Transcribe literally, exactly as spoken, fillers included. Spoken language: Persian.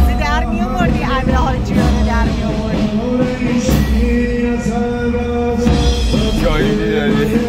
به در می آوردی امیر حاجی رو در می آوردی شاهدی داری